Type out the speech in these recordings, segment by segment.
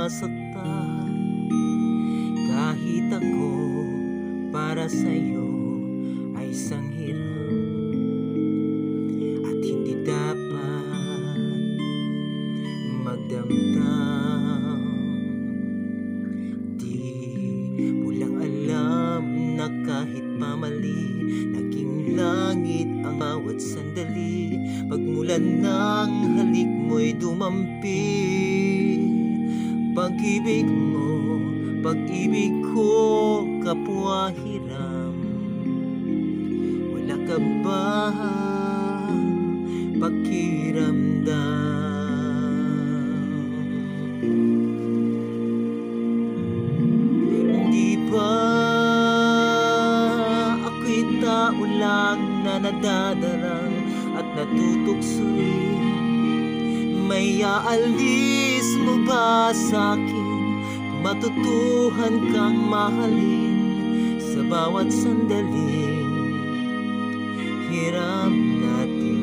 masaktan. Kahit ako para sa'yo ay isang hirap at hindi dapat magdamdam. Di mo lang alam na kahit pamali, naging langit ang bawat sandali. Pagmulan ng halik mo'y dumampi. Pag-ibig mo, pag-ibig ko, kapwa hiram. Wala ka ba pakiramdam? Hindi ba ako'y tao lang na nadadarang at natutukso'y? May aalis mo ba sa'kin? Matutuhan kang mahalin sa bawat sandaling hiram natin.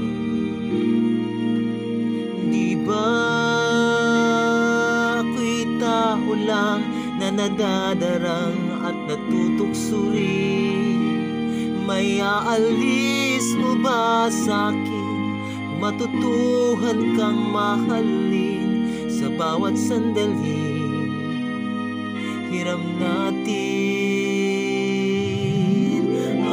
Di ba ako'y tao lang na nadadarang at natutuksuri? May aalis mo ba sa'kin? Matutuhan kang mahalin sa bawat sandaling hiram natin.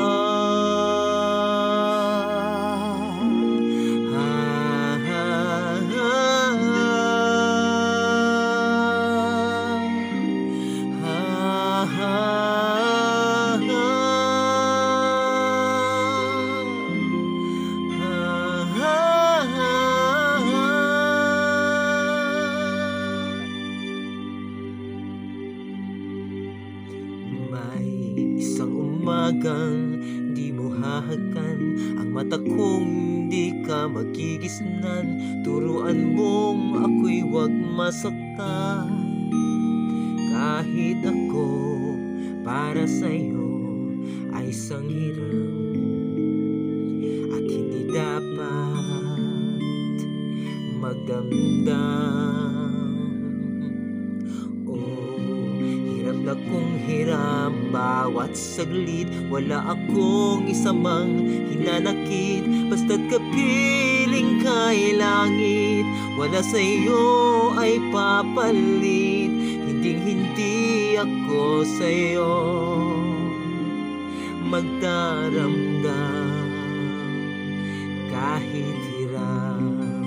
May isang umagang di mo hahagan ang mata kong di ka magigisnan. Turuan mong ako'y huwag masaktan. Kahit ako para sa'yo ay isang hirap at hindi dapat magdamdam. Hiram na kung hiram bawat saglit. Wala akong isa mang hinanakit. Basta't kapiling kay langit, wala sa'yo ay papalit. Hinding-hindi ako sa'yo magdaramdam kahit hiram.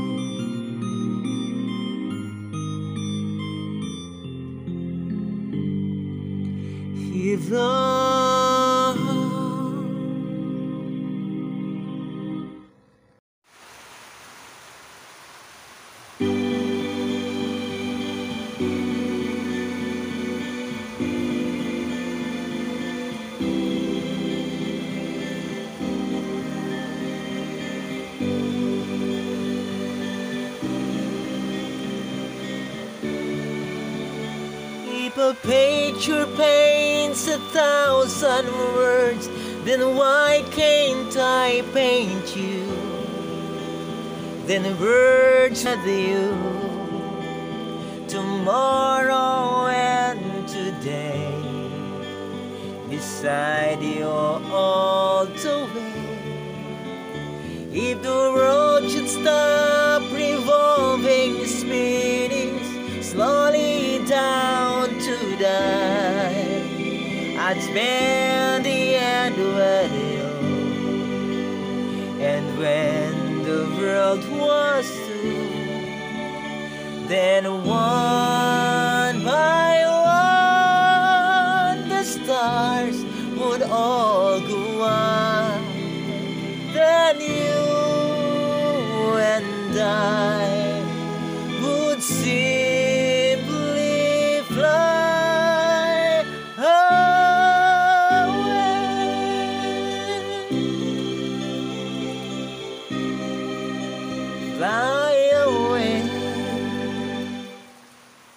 If a picture paints 1,000 words, then why can't I paint you? Then words with you, tomorrow and today, beside you all the way. If the world should stop revolving, spinning slowly down to die, I'd spend the end with you. And when the world was through, then one by one the stars would all go on. Then you and I would simply fly away, fly away.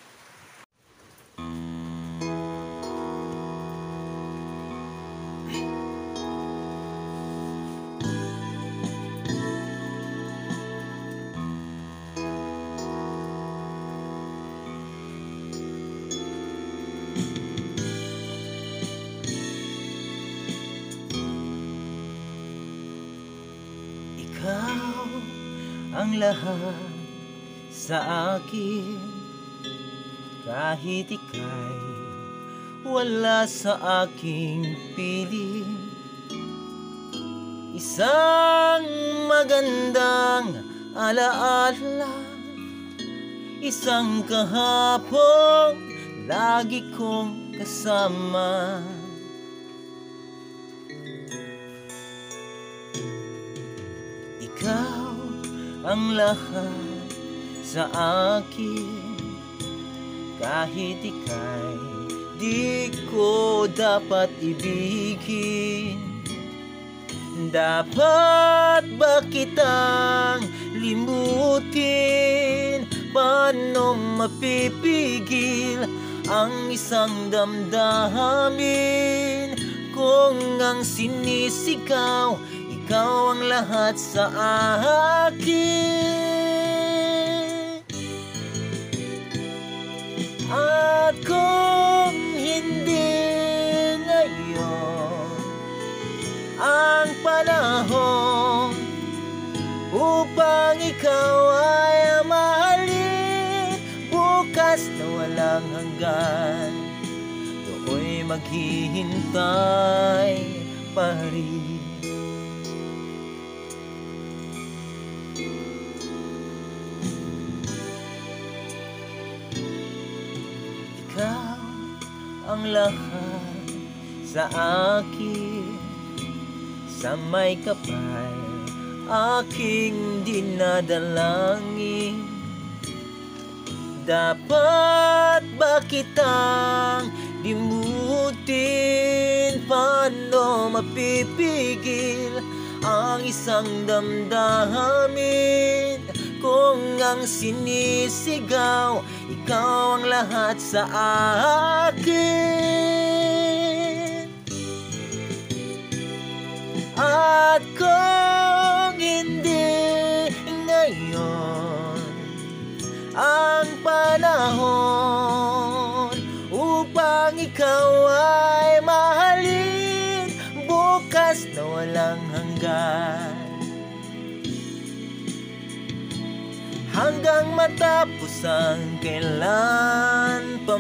Ikaw ang lahat sa akin, kahit ika'y wala sa aking piling. Isang magandang alaala, isang kahapong lagi kong kasama. Ikaw ang lahat sa akin, kahit ika'y di ko dapat ibigin. Dapat ba kitang limutin? Paano mapipigil ang isang damdamin kung ang sinisigaw ikaw ang lahat sa akin? At kung hindi ngayon ang panahon upang ikaw ay mahalin, bukas na walang hanggan, ako'y maghihintay pa rin. Ikaw ang lahat sa akin, sa may kapal aking dinadalangin. Dapat ba kitang limutin? Paano mapipigil ang isang damdamin kung ang sinisigaw ikaw ang lahat sa akin? At kung hindi ngayon ang panahon upang ikaw ay mahalin, bukas na walang hanggan, hanggang matapos ang kailan pa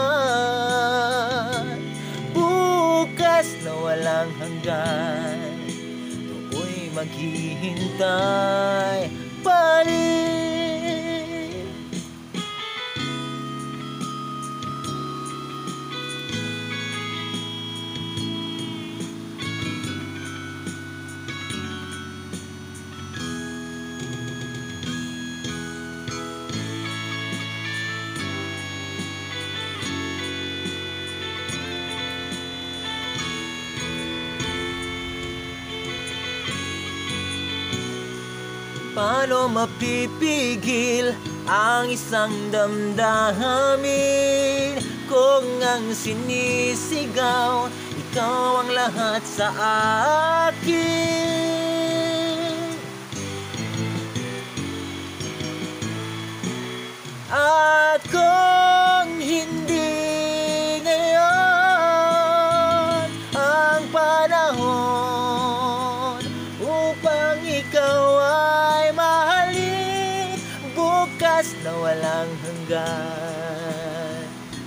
man, bukas na walang hanggan, ako'y maghihintay pa rin. Paano mapipigil ang isang damdamin kung ang sinisigaw ikaw ang lahat sa akin? At kung hindi ngayon ang panahon upang ikaw ay mahalin, bukas na walang hanggan,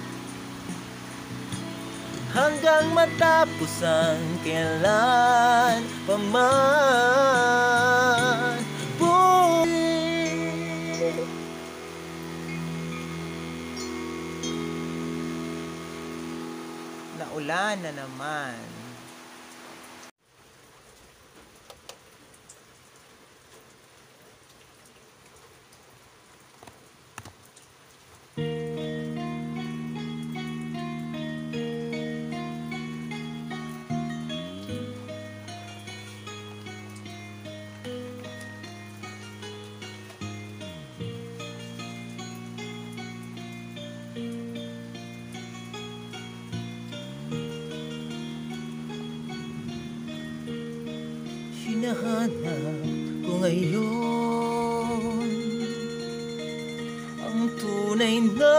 hanggang matapos ang kailan pa man. Naulan na naman. Hinahanap ko ngayon ang tunay na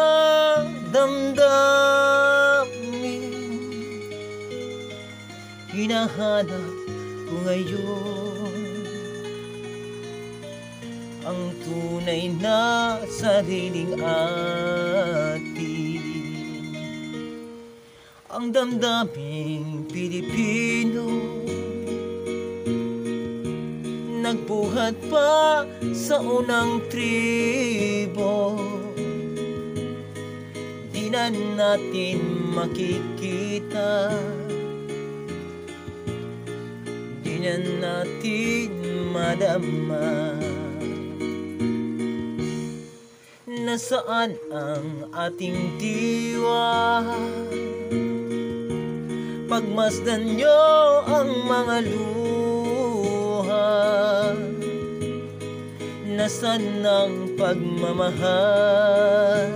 damdamin. Hinahanap ko ngayon tunay na sariling atin. Ang damdaming Pilipino, nagbuhat pa sa unang tribo. Di na natin makikita, di na natin madama. Nasaan ang ating diwa? Pagmasdan nyo ang mga luha. Nasaan ang pagmamahal?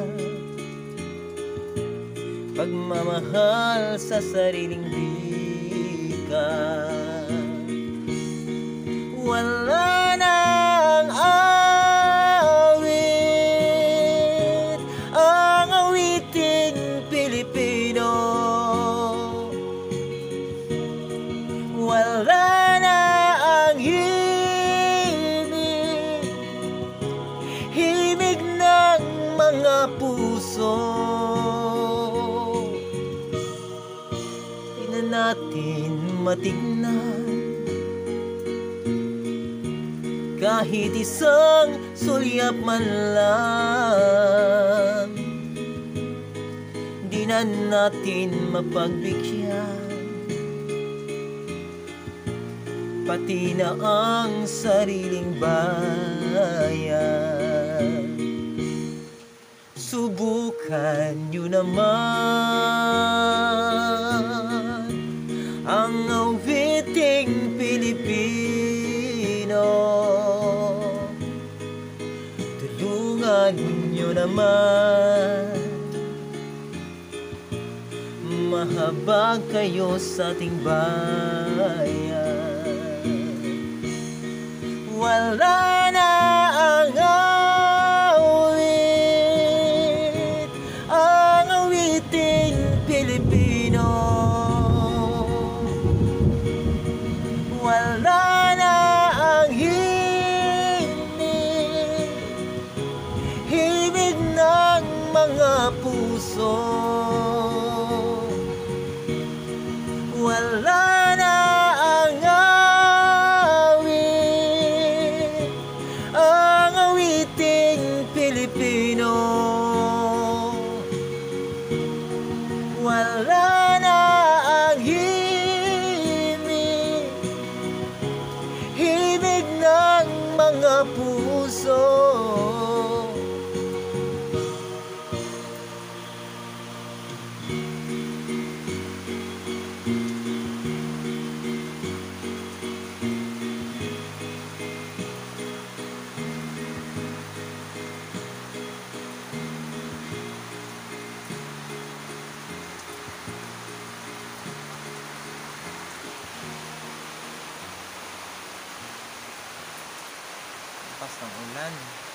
Pagmamahal sa sariling wika. Wala nang awit ang awiting Pilipino. Wala na ang himig ng mga puso. Di na natin matignan kahit isang sulyap man lang. Di na natin mapagbigyan pati na ang sariling bayan. Subukan nyo naman ang awiting Pilipino. Tulungan nyo naman, mahabag kayo sa ating bayan. Wala na ang awiting Pilipino. Wala na ang himig ng mga puso. Wala na ang awiting Pilipino. Wala na ang himig ng mga puso. Pas ng ulan.